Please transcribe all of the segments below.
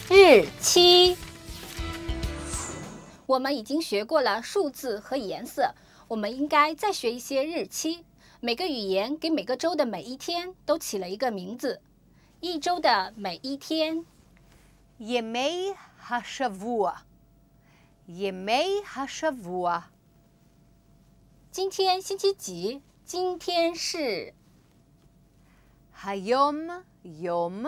日期。我们已经学过了数字和颜色，我们应该再学一些日期。每个语言给每个州的每一天都起了一个名字。一周的每一天 ימי השבוע, ימי השבוע. 今天星期几？今天是 היום יום,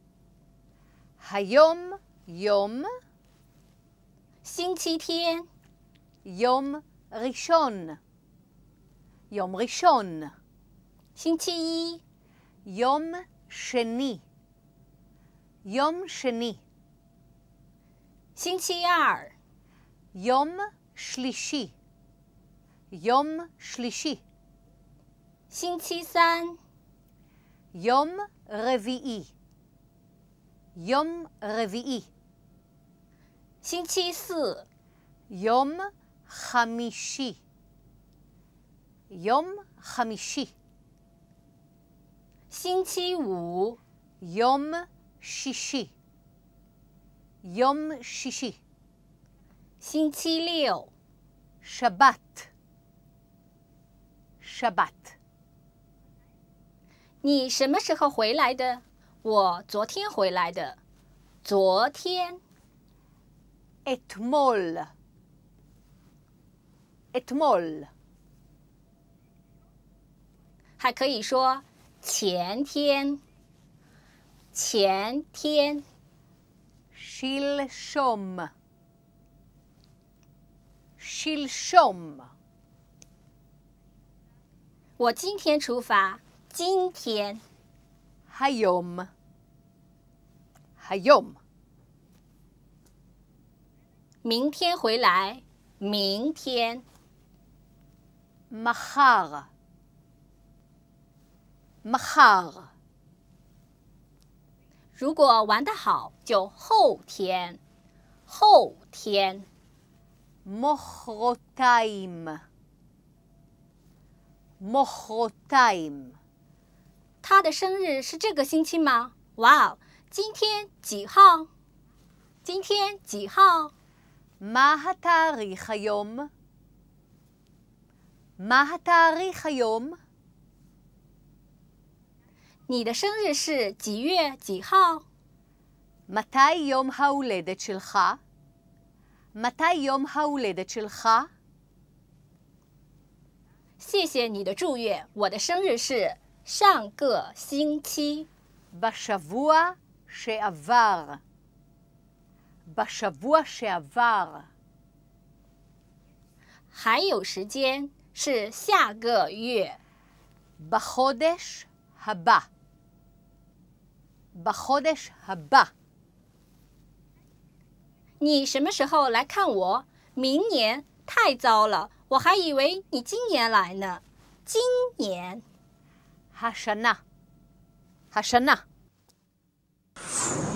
היום יום. 星期天 יום ראשון, יום ראשון. 星期一 יום שני, יום שני. 星期二 יום שלישי, יום שלישי. 星期三 יום רביעי, יום רביעי. 星期四 יום חמישי, יום חמישי. 星期五 יום שישי, יום שישי. 星期六 שבת, שבת. 你什么时候回来的？我昨天回来的。昨天 אתמול, אתמול. 还可以说前天，前天。 שלשום, שלשום. 我今天出发，今天。 היום, היום. 明天回来，明天。 מחר, מחר. 如果玩得好，就后天，后天。 מחרתיים, מחרתיים. 他的生日是这个星期吗？哇哦，今天几号？今天几号？ מה התאריך היום? מה התאריך היום? 你的生日是几月几号？ מתי יום ההולדת שלך? מתי יום ההולדת שלך? 谢谢你的祝愿，我的生日是上个星期。 בשבוע שעבר. בשבוע שעבר. 还有时间是下个月。 בחודש הבא. בחודש הבא. 你什么时候来看我？明年？太糟了，我还以为你今年来呢。今年。 השנה. השנה.